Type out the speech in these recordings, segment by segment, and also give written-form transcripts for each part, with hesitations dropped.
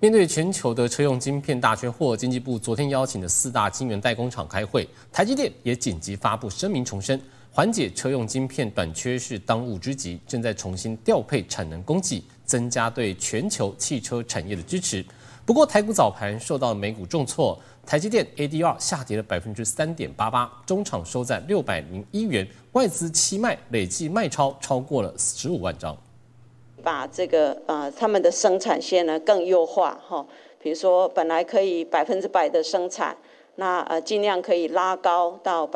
面对全球的车用晶片大缺货，经济部昨天邀请的4大晶圆代工厂开会，台积电也紧急发布声明重申，缓解车用晶片短缺是当务之急，正在重新调配产能供给，增加对全球汽车产业的支持。不过台股早盘受到美股重挫，台积电 ADR 下跌了3.88%，中场收在601元，外资期卖累计卖超过了15万张。 把这个他们的生产线呢更优化哈，比如说本来可以100%的生产，那尽量可以拉高到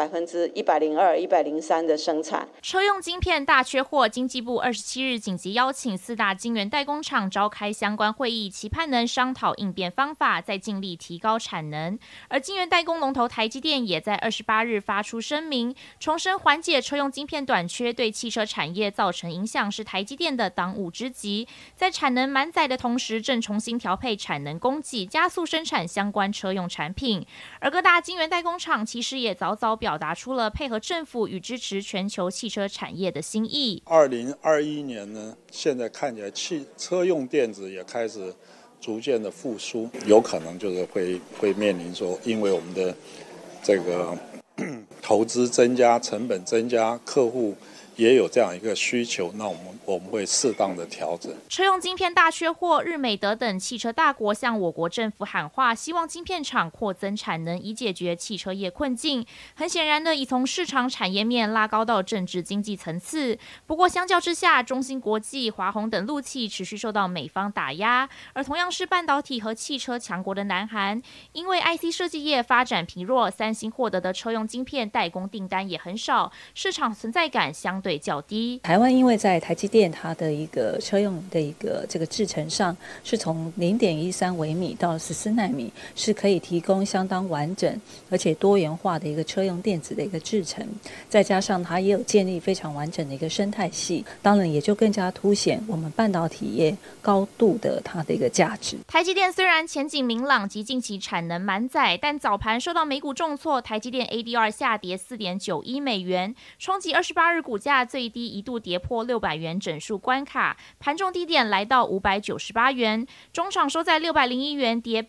102%、103%的生产。 车用晶片大缺货，经济部27日紧急邀请4大晶圆代工厂召开相关会议，期盼能商讨应变方法，再尽力提高产能。而晶圆代工龙头台积电也在28日发出声明，重申缓解车用晶片短缺对汽车产业造成影响是台积电的当务之急，在产能满载的同时，正重新调配产能供给，加速生产相关车用产品。而各大晶圆代工厂其实也早早表达出了配合政府与支持全球汽车产业的心意。 2021年呢，现在看起来车用电子也开始逐渐的复苏，有可能就是会面临说，因为我们的这个投资增加、成本增加，客户也有这样一个需求，那我们会适当的调整。 车用晶片大缺货，日美德等汽车大国向我国政府喊话，希望晶片厂扩增产能，以解决汽车业困境。很显然的，已从市场产业面拉高到政治经济层次。不过相较之下，中芯国际、华虹等陆企持续受到美方打压，而同样是半导体和汽车强国的南韩，因为 IC 设计业发展疲弱，三星获得的车用晶片代工订单也很少，市场存在感相对较低。 台湾因为在台积电它的一个车用的一个这个制程上，是从0.13微米到14奈米，是可以提供相当完整而且多元化的一个车用电子的一个制程，再加上它也有建立非常完整的一个生态系，当然也就更加凸显我们半导体业高度的它的一个价值。 台积电虽然前景明朗及近期产能满载，但早盘受到美股重挫，台积电 ADR 下跌4.91美元，冲击28日股价最低一度跌破600元整数关卡，盘中低点来到598元，中场收在601元，跌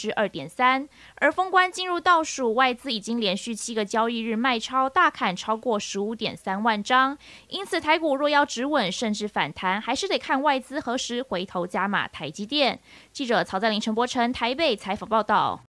2.3%。而封关进入倒数，外资已经连续7个交易日卖超，大砍超过15.3万张。因此台股若要止稳甚至反弹，还是得看外资何时回头加码台积电。记者曹在林、陈柏成台北采访报道。